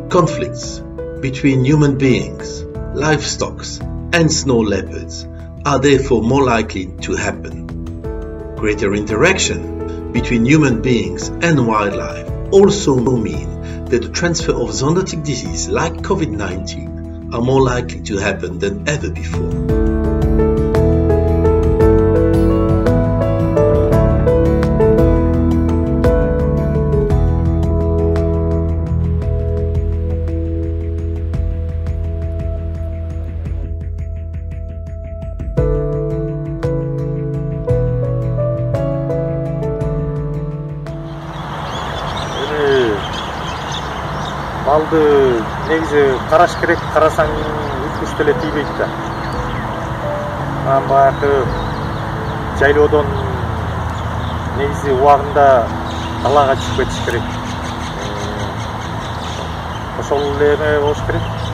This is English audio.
Conflicts between human beings, livestock, and snow leopards are therefore more likely to happen. Greater interaction between human beings and wildlife also mean that the transfer of zoonotic disease like COVID-19 are more likely to happen than ever before. Малды негизи караш керек, карасаң үткүч деле тийбейт да. Баягы жайлоодон негизи убагында далага чыгып кетиш керек. Ошол эле эме болуш керек.